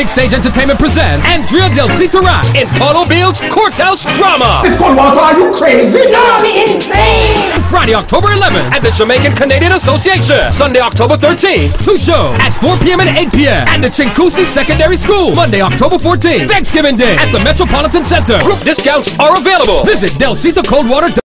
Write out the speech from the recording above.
Big Stage Entertainment presents Andrea Delcita in Paul.O.Beale's Courthouse Drama. Miss Coldwater, are you crazy? You're insane! Friday, October 11th at the Jamaican Canadian Association. Sunday, October 13th, 2 shows at 4 p.m. and 8 p.m. at the Chinguacousy Secondary School. Monday, October 14th, Thanksgiving Day at the Metropolitan Center. Group discounts are available. Visit Delcita Coldwater.